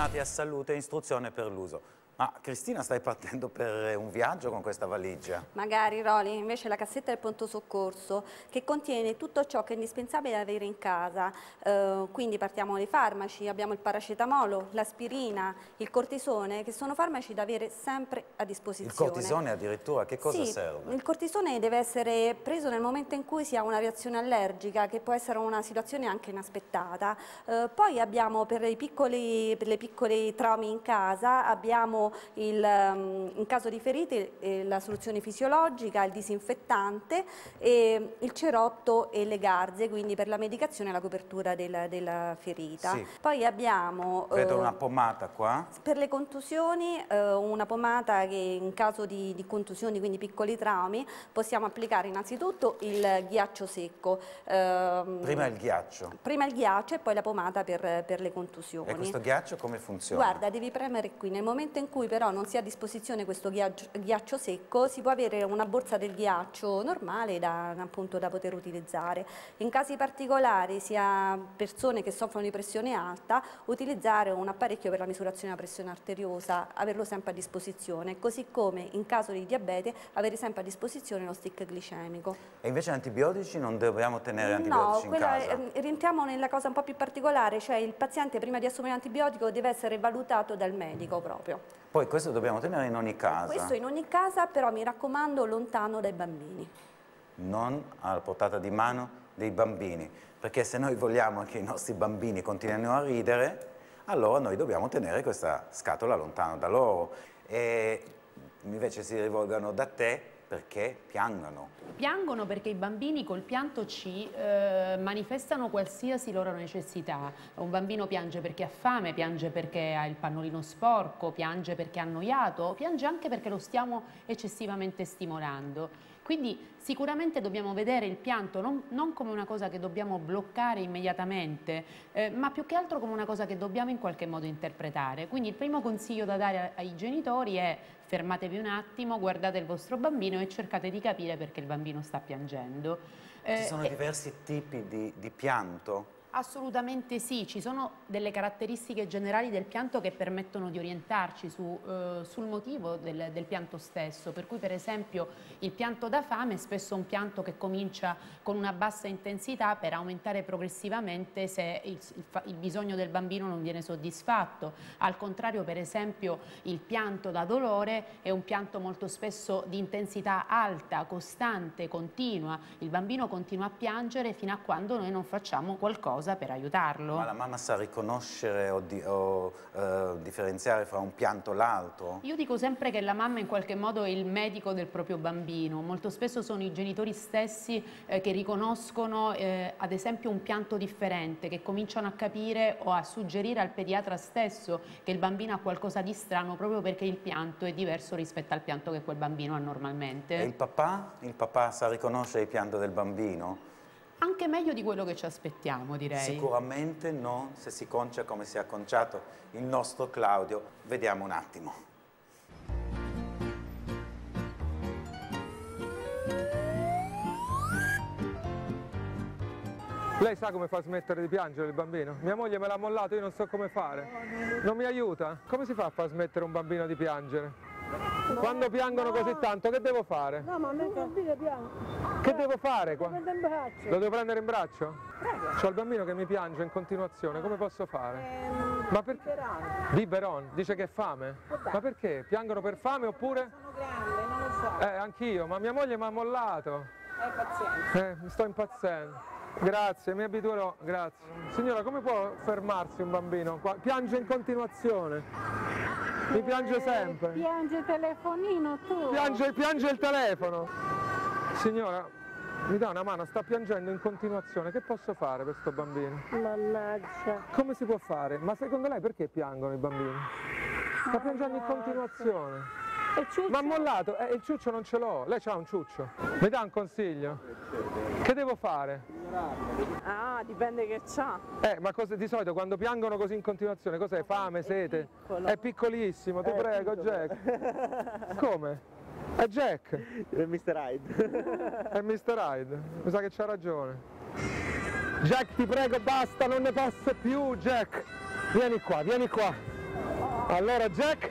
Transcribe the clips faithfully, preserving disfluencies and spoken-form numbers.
tornati a salute e istruzione per l'uso. Ma Cristina, stai partendo per un viaggio con questa valigia? Magari, Roli, invece la cassetta del pronto soccorso, che contiene tutto ciò che è indispensabile avere in casa. Eh, quindi partiamo dai farmaci, abbiamo il paracetamolo, l'aspirina, il cortisone, che sono farmaci da avere sempre a disposizione. Il cortisone addirittura, che cosa sì, serve? Il cortisone deve essere preso nel momento in cui si ha una reazione allergica, che può essere una situazione anche inaspettata. Eh, poi abbiamo per, i piccoli, per le piccole traumi in casa, abbiamo Il, in caso di ferite eh, la soluzione fisiologica, il disinfettante, e il cerotto e le garze, quindi per la medicazione e la copertura della, della ferita. Sì. Poi abbiamo vedo eh, una pomata qua per le contusioni, eh, una pomata che in caso di, di contusioni, quindi piccoli traumi, possiamo applicare innanzitutto il ghiaccio secco. Ehm, prima il ghiaccio prima il ghiaccio e poi la pomata per, per le contusioni. E questo ghiaccio come funziona? Guarda, devi premere qui, nel momento in cui però non si ha a disposizione questo ghiaccio, ghiaccio secco, si può avere una borsa del ghiaccio normale da, appunto, da poter utilizzare. In casi particolari, sia persone che soffrono di pressione alta, utilizzare un apparecchio per la misurazione della pressione arteriosa, averlo sempre a disposizione, così come in caso di diabete avere sempre a disposizione lo stick glicemico. E invece antibiotici non dobbiamo tenere antibiotici no, in casa? No, rientriamo nella cosa un po' più particolare, cioè il paziente prima di assumere l'antibiotico deve essere valutato dal medico proprio. Poi questo dobbiamo tenere in ogni casa? Questo in ogni casa, però mi raccomando lontano dai bambini. Non alla portata di mano dei bambini, perché se noi vogliamo che i nostri bambini continuino a ridere, allora noi dobbiamo tenere questa scatola lontano da loro. E invece si rivolgano da te perché piangono. Piangono perché i bambini col pianto ci eh, manifestano qualsiasi loro necessità. Un bambino piange perché ha fame, piange perché ha il pannolino sporco, piange perché è annoiato, piange anche perché lo stiamo eccessivamente stimolando. Quindi sicuramente dobbiamo vedere il pianto non, non come una cosa che dobbiamo bloccare immediatamente, eh, ma più che altro come una cosa che dobbiamo in qualche modo interpretare. Quindi il primo consiglio da dare ai genitori è: fermatevi un attimo, guardate il vostro bambino e cercate di capire perché il bambino sta piangendo. Ci sono eh, diversi tipi di, di pianto? Assolutamente sì, ci sono delle caratteristiche generali del pianto che permettono di orientarci su, eh, sul motivo del, del pianto stesso, per cui per esempio il pianto da fame è spesso un pianto che comincia con una bassa intensità per aumentare progressivamente se il, il, il bisogno del bambino non viene soddisfatto. Al contrario, per esempio, il pianto da dolore è un pianto molto spesso di intensità alta, costante, continua. Il bambino continua a piangere fino a quando noi non facciamo qualcosa per aiutarlo. Ma la mamma sa riconoscere o, di, o eh, differenziare fra un pianto e l'altro? Io dico sempre che la mamma in qualche modo è il medico del proprio bambino. Molto spesso sono i genitori stessi eh, che riconoscono eh, ad esempio un pianto differente, che cominciano a capire o a suggerire al pediatra stesso che il bambino ha qualcosa di strano proprio perché il pianto è diverso rispetto al pianto che quel bambino ha normalmente. E il papà? Il papà sa riconoscere il pianto del bambino? Anche meglio di quello che ci aspettiamo, direi. Sicuramente non se si concia come si è acconciato il nostro Claudio. Vediamo un attimo. Lei sa come fa smettere di piangere il bambino? Mia moglie me l'ha mollato, io non so come fare. Non mi aiuta? Come si fa a far smettere un bambino di piangere? No, quando piangono no. così tanto, che devo fare? No, ma a me il bambino piange. Che devo fare qua? Lo prendo in braccio. Lo devo prendere in braccio? Prego. C'ho il bambino che mi piange in continuazione, come posso fare? Ehm, ma perché? Biberon. Biberon, dice che è fame? Ma perché? Piangono per fame oppure? Sono grande, non lo so. Eh, anch'io, ma mia moglie mi ha mollato. Eh, pazienza. Eh, mi sto impazzendo. Grazie, mi abituerò, grazie. Signora, come può fermarsi un bambino? Piange in continuazione. Mi piange sempre. Eh, piange il telefonino tu. Piange, piange il telefono. Signora, mi dà una mano, sta piangendo in continuazione. Che posso fare per sto bambino? Mannaggia. Come si può fare? Ma secondo lei perché piangono i bambini? Sta piangendo in continuazione. Ma ha mollato, eh, il ciuccio non ce l'ho. Lei c'ha un ciuccio. Mi dà un consiglio? Che devo fare? Ah, dipende che c'ha. Eh, ma cosa, di solito quando piangono così in continuazione, cos'è? Fame, sete? È, piccolo. È piccolissimo, ti è prego, piccolo. Jack. Come? È Jack. È mister Hyde. È mister Hyde. Mi sa che c'ha ragione. Jack, ti prego, basta, non ne posso più, Jack. Vieni qua, vieni qua. Allora Jack,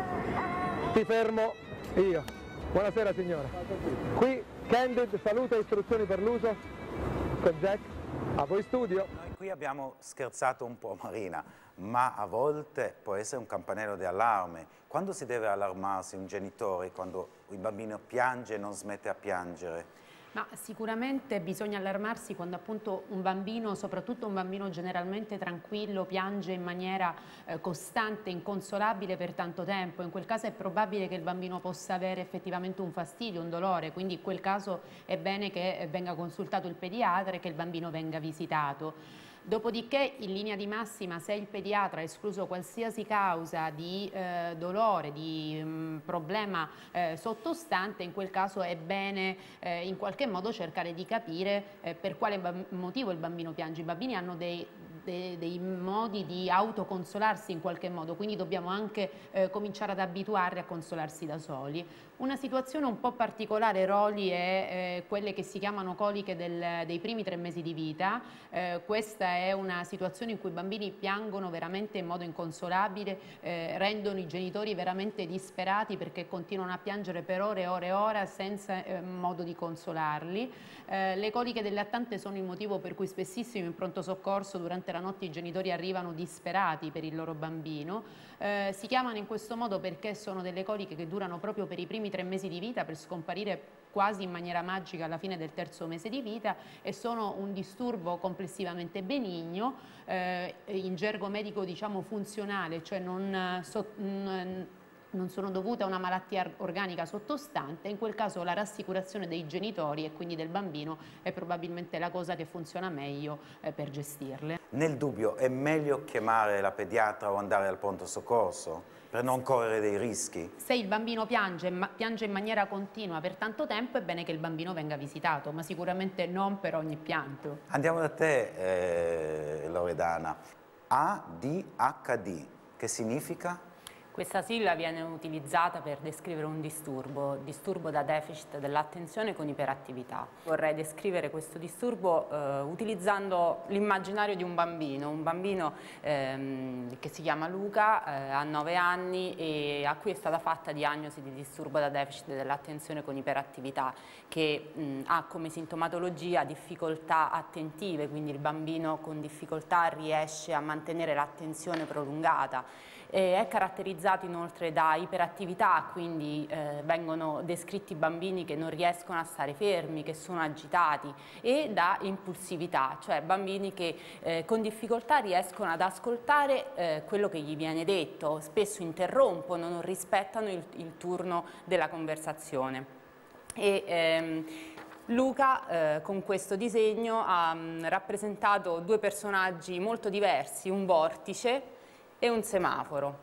ti fermo io. Buonasera signora. Qui Candid saluta e istruzioni per l'uso con Jack. A voi studio. Noi qui abbiamo scherzato un po', Marina, ma a volte può essere un campanello di allarme. Quando si deve allarmarsi un genitore quando il bambino piange e non smette a piangere? Ma sicuramente bisogna allarmarsi quando appunto un bambino, soprattutto un bambino generalmente tranquillo, piange in maniera eh, costante, inconsolabile per tanto tempo. In quel caso è probabile che il bambino possa avere effettivamente un fastidio, un dolore, quindi in quel caso è bene che venga consultato il pediatra e che il bambino venga visitato. Dopodiché, in linea di massima, se il pediatra ha escluso qualsiasi causa di eh, dolore, di mh, problema eh, sottostante, in quel caso è bene eh, in qualche modo cercare di capire eh, per quale motivo il bambino piange. I bambini hanno dei, dei, dei modi di autoconsolarsi in qualche modo, quindi dobbiamo anche eh, cominciare ad abituarli a consolarsi da soli. Una situazione un po' particolare, Roli, è eh, quelle che si chiamano coliche del, dei primi tre mesi di vita. Eh, questa è una situazione in cui i bambini piangono veramente in modo inconsolabile, eh, rendono i genitori veramente disperati perché continuano a piangere per ore e ore e ore senza eh, modo di consolarli. Eh, le coliche del lattante sono il motivo per cui spessissimo in pronto soccorso durante la notte i genitori arrivano disperati per il loro bambino. Eh, si chiamano in questo modo perché sono delle coliche che durano proprio per i primi tre mesi di vita, per scomparire quasi in maniera magica alla fine del terzo mese di vita, e sono un disturbo complessivamente benigno, eh, in gergo medico diciamo funzionale, cioè non, so, non, non sono dovute a una malattia organica sottostante. In quel caso la rassicurazione dei genitori e quindi del bambino è probabilmente la cosa che funziona meglio eh, per gestirle. Nel dubbio è meglio chiamare la pediatra o andare al pronto soccorso per non correre dei rischi? Se il bambino piange, ma piange in maniera continua per tanto tempo, è bene che il bambino venga visitato, ma sicuramente non per ogni pianto. Andiamo da te, eh, Loredana. A D H D, che significa? Questa sigla viene utilizzata per descrivere un disturbo, disturbo da deficit dell'attenzione con iperattività. Vorrei descrivere questo disturbo eh, utilizzando l'immaginario di un bambino, un bambino ehm, che si chiama Luca, eh, ha nove anni e a cui è stata fatta diagnosi di disturbo da deficit dell'attenzione con iperattività, che mh, ha come sintomatologia difficoltà attentive, quindi il bambino con difficoltà riesce a mantenere l'attenzione prolungata. Eh, è caratterizzato inoltre da iperattività, quindi eh, vengono descritti bambini che non riescono a stare fermi, che sono agitati, e da impulsività, cioè bambini che eh, con difficoltà riescono ad ascoltare eh, quello che gli viene detto, spesso interrompono, non rispettano il, il turno della conversazione. E, ehm, Luca eh, con questo disegno ha mh, rappresentato due personaggi molto diversi, un vortice e un semaforo.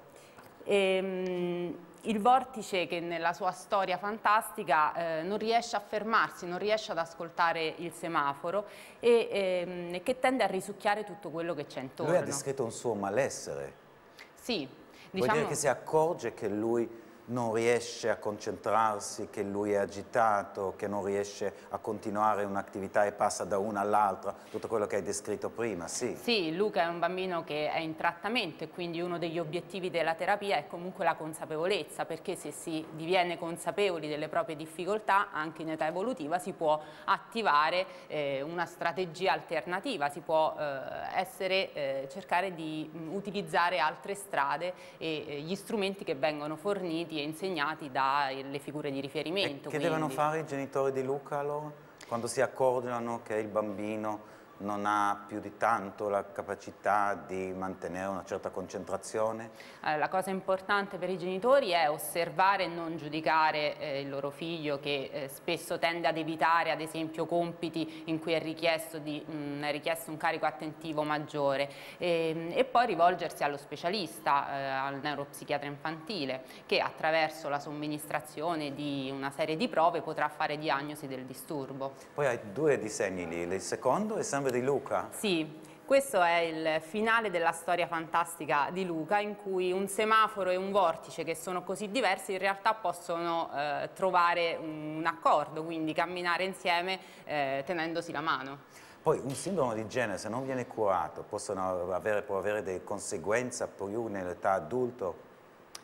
E, mh, il vortice, che nella sua storia fantastica eh, non riesce a fermarsi, non riesce ad ascoltare il semaforo e ehm, che tende a risucchiare tutto quello che c'è intorno. Lui ha descritto un suo malessere. Sì, diciamo... Vuol dire che si accorge che lui non riesce a concentrarsi, che lui è agitato, che non riesce a continuare un'attività e passa da una all'altra, tutto quello che hai descritto prima, sì. Sì, Luca è un bambino che è in trattamento e quindi uno degli obiettivi della terapia è comunque la consapevolezza, perché se si diviene consapevoli delle proprie difficoltà, anche in età evolutiva, si può attivare eh, una strategia alternativa, si può eh, essere, eh, cercare di mh, utilizzare altre strade e eh, gli strumenti che vengono forniti e insegnati dalle figure di riferimento. E che quindi... devono fare i genitori di Luca allora? Quando si accorgono che il bambino non ha più di tanto la capacità di mantenere una certa concentrazione? Eh, la cosa importante per i genitori è osservare e non giudicare eh, il loro figlio, che eh, spesso tende ad evitare ad esempio compiti in cui è richiesto, di, mh, è richiesto un carico attentivo maggiore, e, e poi rivolgersi allo specialista, eh, al neuropsichiatra infantile, che attraverso la somministrazione di una serie di prove potrà fare diagnosi del disturbo. Poi hai due disegni lì, il secondo è sempre di Luca? Sì, questo è il finale della storia fantastica di Luca, in cui un semaforo e un vortice, che sono così diversi, in realtà possono eh, trovare un accordo, quindi camminare insieme eh, tenendosi la mano. Poi un sindrome di genere, se non viene curato, possono avere, può avere delle conseguenze più nell'età adulto?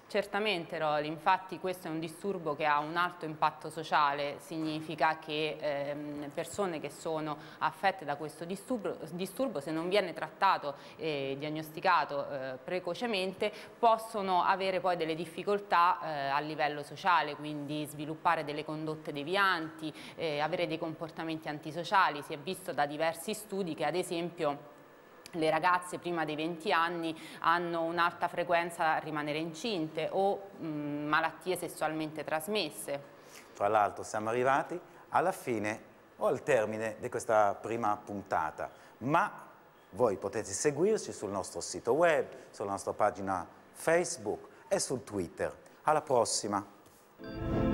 Certamente Roli, infatti questo è un disturbo che ha un alto impatto sociale, significa che ehm, persone che sono affette da questo disturbo, disturbo se non viene trattato e diagnosticato eh, precocemente, possono avere poi delle difficoltà eh, a livello sociale, quindi sviluppare delle condotte devianti, eh, avere dei comportamenti antisociali. Si è visto da diversi studi che ad esempio le ragazze prima dei venti anni hanno un'alta frequenza a rimanere incinte o mh, malattie sessualmente trasmesse. Tra l'altro siamo arrivati alla fine o al termine di questa prima puntata, ma voi potete seguirci sul nostro sito web, sulla nostra pagina Facebook e sul Twitter. Alla prossima!